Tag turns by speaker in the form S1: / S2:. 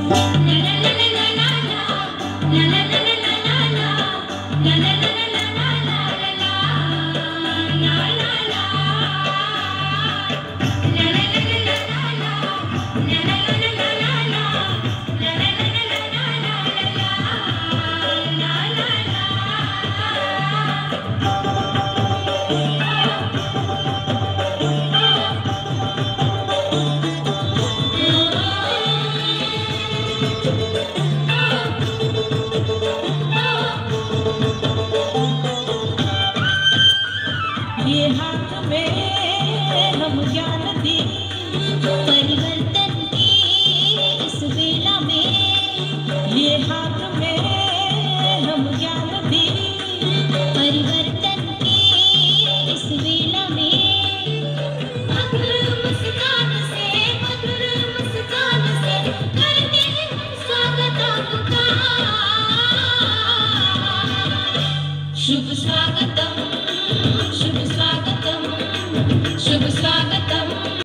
S1: ये हाथ में हम ज्ञान दी परिवर्तन की इस बेला में। ये हाथ में हम ज्ञान दी परिवर्तन की इस बेला में। मधुर मुस्कान से करते हैं स्वागत आपका। शुभ स्वागतम।